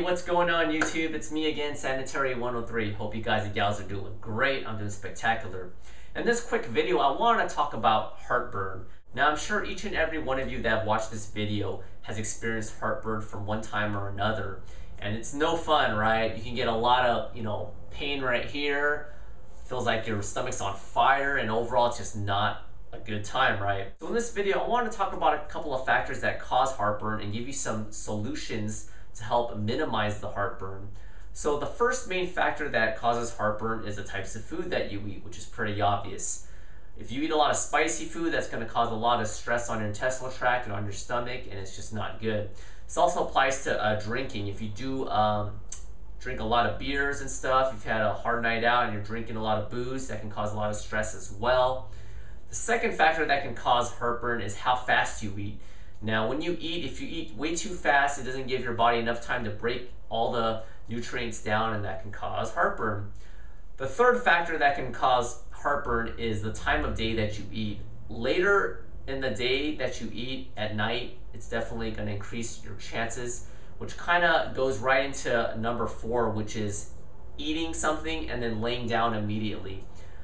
what's going on YouTube? It's me again, Sanitary103. Hope you guys and gals are doing great. I'm doing spectacular. In this quick video, I want to talk about heartburn. Now, I'm sure each and every one of you that have watched this video has experienced heartburn from one time or another. And it's no fun, right? You can get a lot of, pain right here. Feels like your stomach's on fire, and overall it's just not a good time, right? So in this video, I want to talk about a couple of factors that cause heartburn and give you some solutions to help minimize the heartburn. So the first main factor that causes heartburn is the types of food that you eat, which is pretty obvious. If you eat a lot of spicy food, that's going to cause a lot of stress on your intestinal tract and on your stomach, and it's just not good. This also applies to drinking. If you do drink a lot of beers and stuff, if you've had a hard night out and you're drinking a lot of booze, that can cause a lot of stress as well. The second factor that can cause heartburn is how fast you eat. Now, when you eat, if you eat way too fast, it doesn't give your body enough time to break all the nutrients down, and that can cause heartburn. The third factor that can cause heartburn is the time of day that you eat. Later in the day that you eat at night, it's definitely going to increase your chances, which kind of goes right into number 4, which is eating something and then laying down immediately.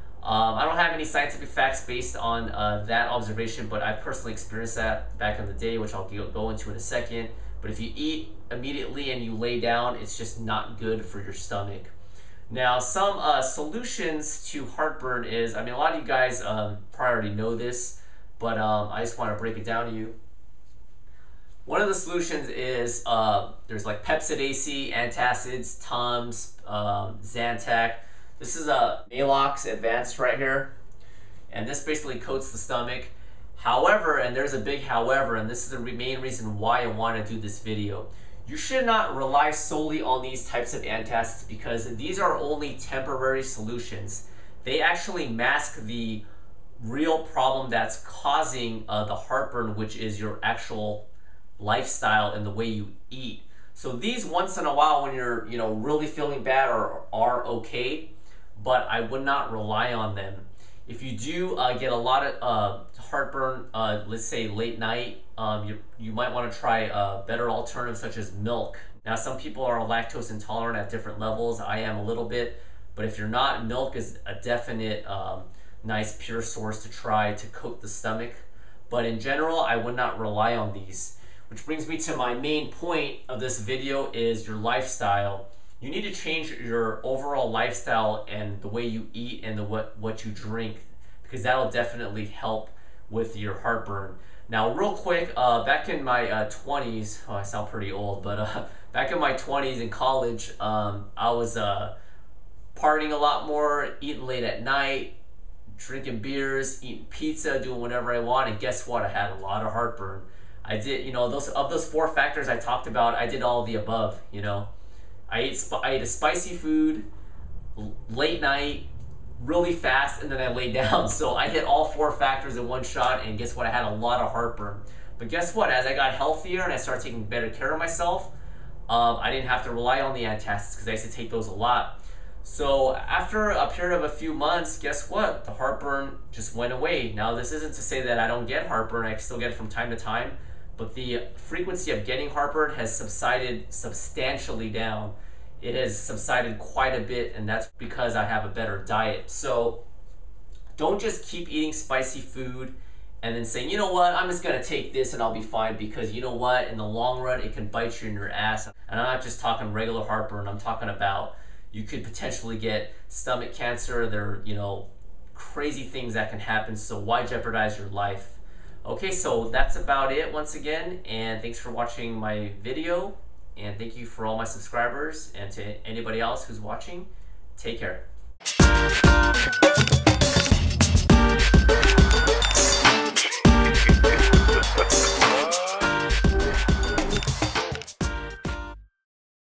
I don't have any scientific facts based on that observation, but I personally experienced that back in the day, which I'll go into in a second. But if you eat immediately and you lay down, it's just not good for your stomach. Now, some solutions to heartburn is, a lot of you guys probably already know this, but I just want to break it down to you. One of the solutions is there's like Pepcid AC, antacids, Tums, Zantac. This is a Maalox Advanced right here, and this basically coats the stomach. However, and there's a big however, and this is the main reason why I want to do this video. You should not rely solely on these types of antacids because these are only temporary solutions. They actually mask the real problem that's causing the heartburn, which is your actual lifestyle and the way you eat. So these once in a while when you're really feeling bad are okay, but I would not rely on them. If you do get a lot of heartburn, let's say late night, you might want to try better alternatives such as milk. Now, some people are lactose intolerant at different levels. I am a little bit, but if you're not, milk is a definite nice pure source to try to coat the stomach. But in general, I would not rely on these. Which brings me to my main point of this video is your lifestyle. You need to change your overall lifestyle and the way you eat and what you drink, because that'll definitely help with your heartburn. Now, real quick, back in my 20s, I sound pretty old, but back in my 20s in college, I was partying a lot more, eating late at night, drinking beers, eating pizza, doing whatever I want, and guess what? I had a lot of heartburn. I did, those 4 factors I talked about, I did all of the above, I ate a spicy food, late night, really fast, and then I laid down. So I hit all 4 factors in one shot, and guess what? I had a lot of heartburn. But guess what? As I got healthier and I started taking better care of myself, I didn't have to rely on the antacids because I used to take those a lot. So after a period of a few months, guess what? The heartburn just went away. Now, this isn't to say that I don't get heartburn. I still get it from time to time. But the frequency of getting heartburn has subsided substantially down. It has subsided quite a bit, and that's because I have a better diet. So don't just keep eating spicy food and then saying, you know what, I'm just going to take this and I'll be fine, because you know what, in the long run, it can bite you in your ass. And I'm not just talking regular heartburn. I'm talking about you could potentially get stomach cancer. There are, crazy things that can happen. So why jeopardize your life? Okay, so that's about it once again, and thanks for watching my video, and thank you for all my subscribers, and to anybody else who's watching, take care.